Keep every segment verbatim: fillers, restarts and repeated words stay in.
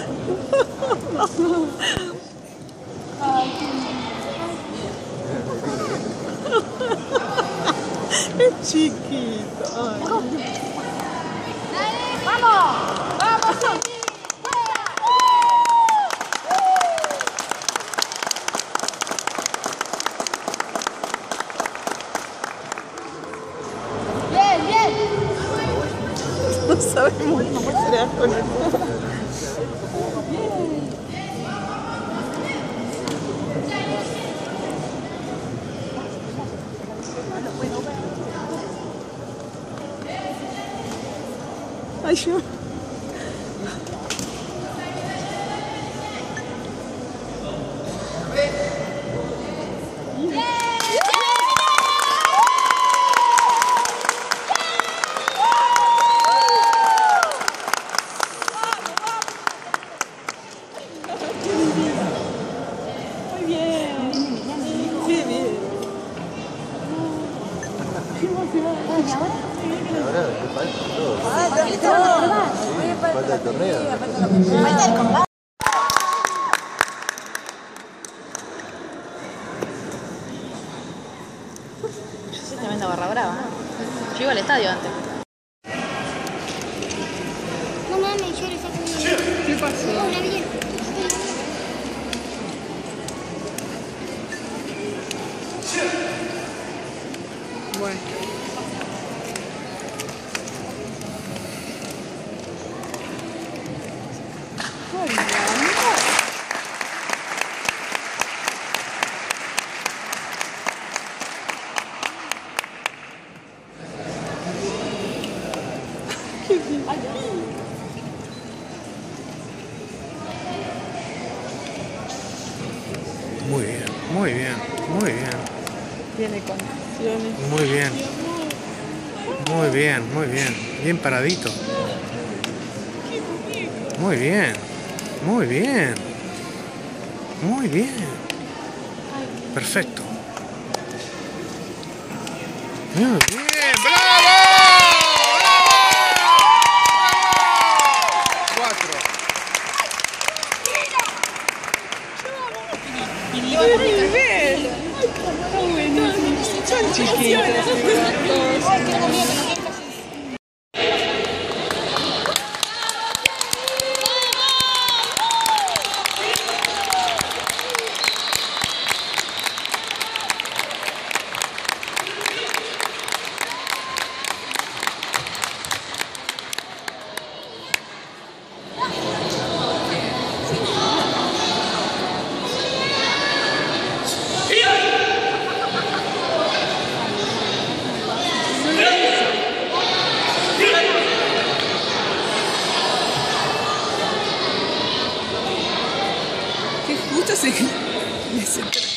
Es chiquito. Ay. ¡Vamos! ¡Vamos, Cindy! ¡Bien, bien! No sabemos qué será con él. Ay, yo. Muy bien. Qué bien. Ahora, ¿qué falta? Todo. Falta el torneo. Falta el combate. Yo soy tremenda barra brava. Yo iba al estadio antes. No mames, yo le saco una. ¿Qué pasó? Una bien. Bueno. Muy bien, muy bien, muy bien. Tiene condiciones. Muy bien. Muy bien, muy bien. Bien paradito. Muy bien. Muy bien. Muy bien. Perfecto. Muy bien. ¡Bravo! ¡Bravo! Cuatro. Muy bien. Está buenísimo. Son chiquitos. Que justo se... se-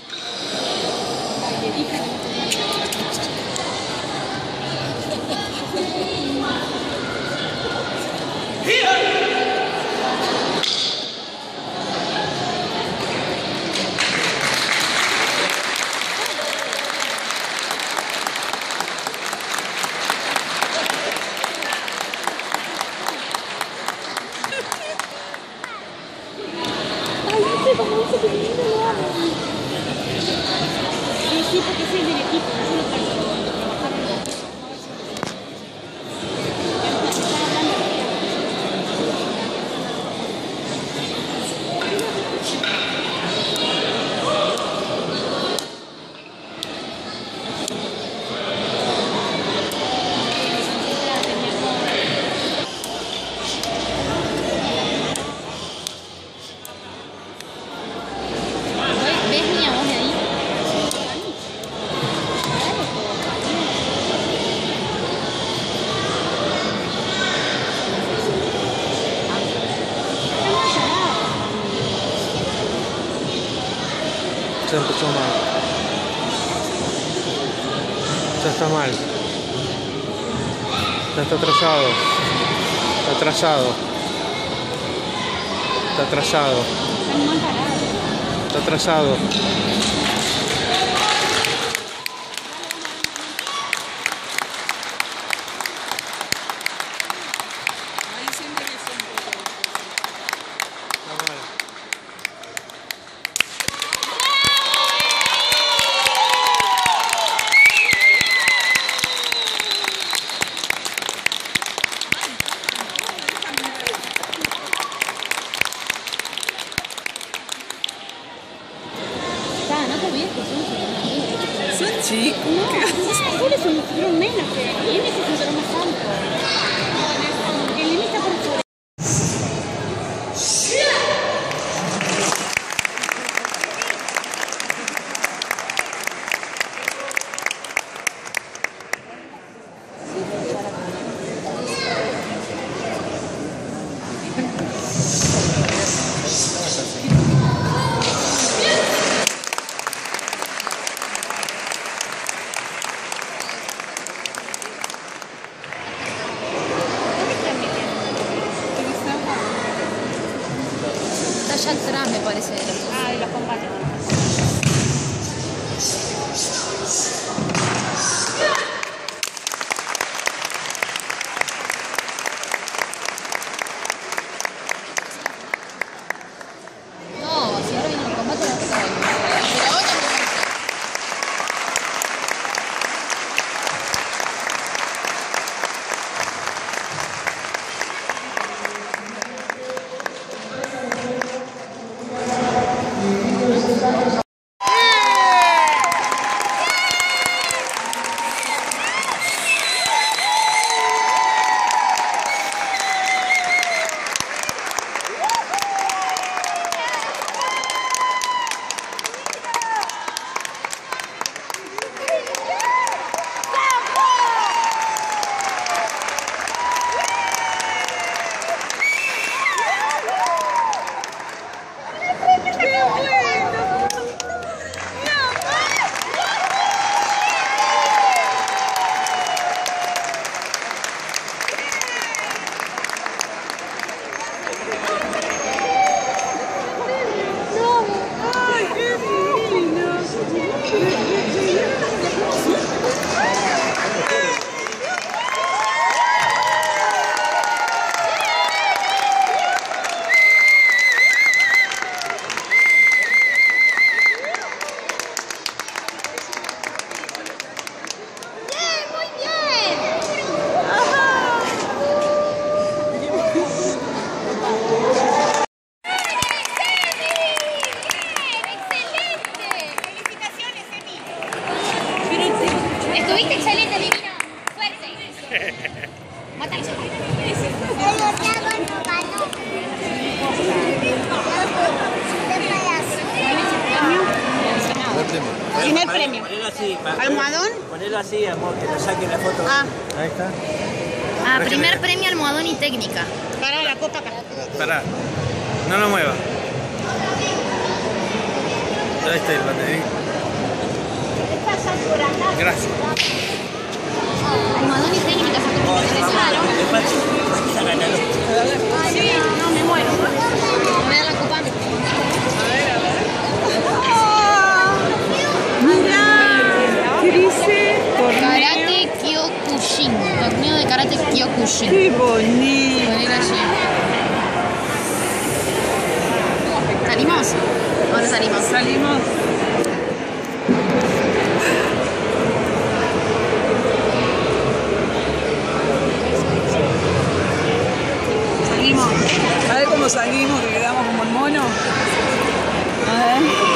Sí, sí, porque soy del equipo, no soy otra cosa. ¿Ves mi voz de ahí? Ya empezó mal. Ya está mal. Ya está atrasado. Está atrasado. Está atrasado. Están mal parados. Está atrasado. Ahí siempre que son... pusieron menos que y en ese cinturón más alto. El límite está por sobre. Está allá atrás, me parece. Ah, y los combates. No, si ahora viene el combate, no está bien. Estuviste excelente, divino. Fuerte. Mátale. Primer premio. Ponelo así, ¿Almohadón? Ponelo así, amor, que te saquen la foto. Ah, Ahí está. Ah, primer premio almohadón y técnica. para la copa acá. Pará. No lo muevas. Ahí está el banderín. Gracias. Almohadón y técnica, claro. Sí, no, me muero. Me da la copa. Mira, ¿qué dice? Karate Kyokushin. Torneo de Karate Kyokushin. Qué bonito. Poner allí. ¿Salimos? ¿O no salimos? Salimos. Salimos. ¿Sabes cómo salimos? Que quedamos como el mono. A ver.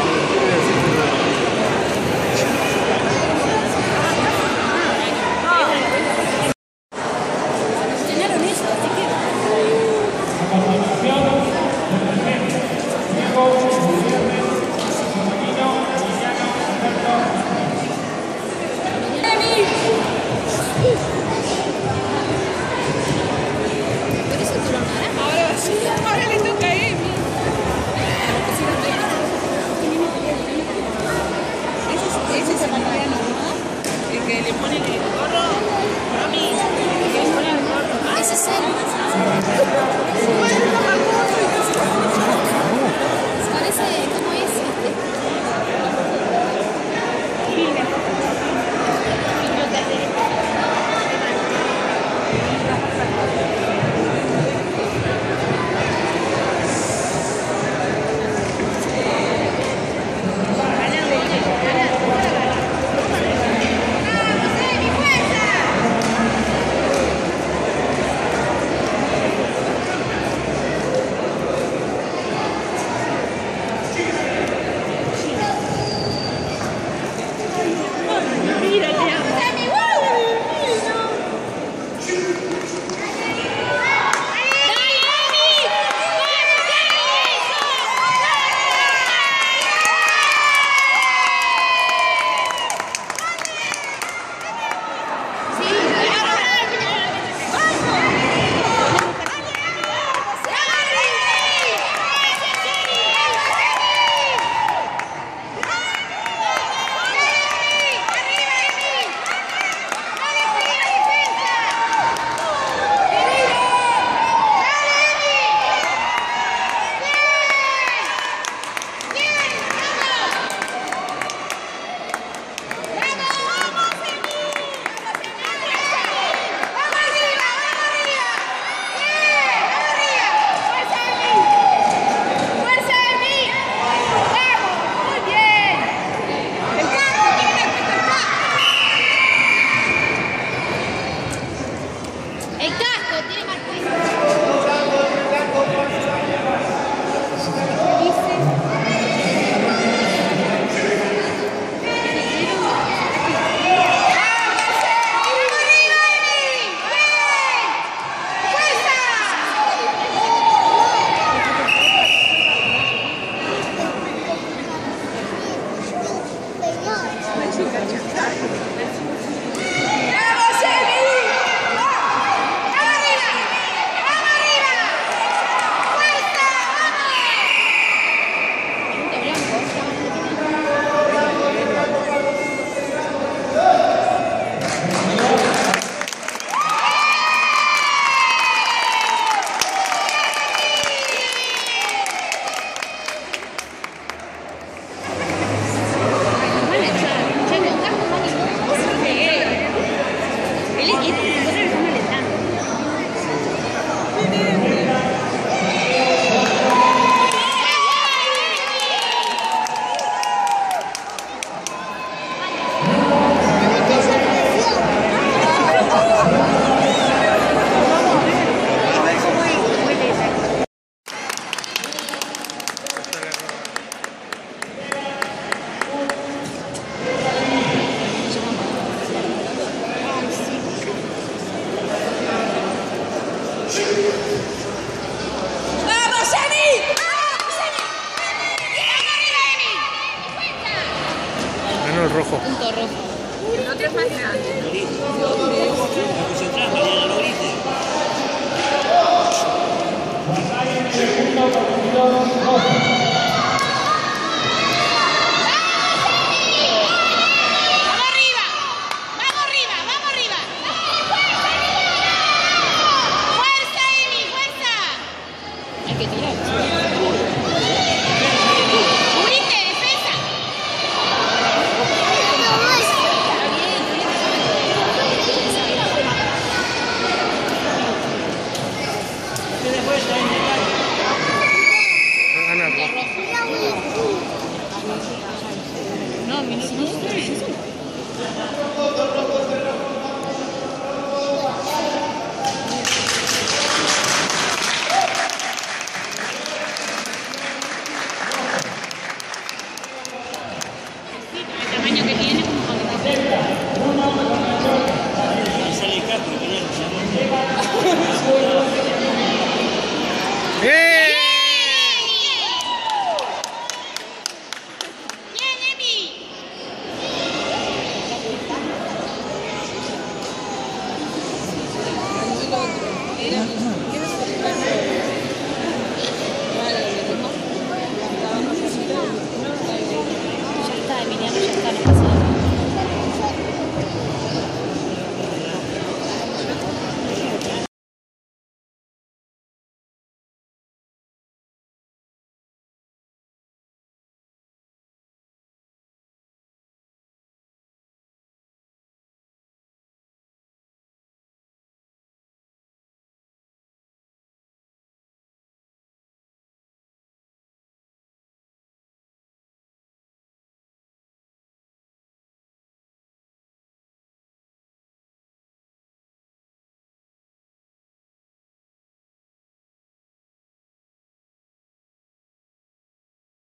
Ahora le toca a Emi. Ese es, ese es el italiano, ¿no? El que le pone el gorro. A mí. El que le pone el gorro. Ese es él.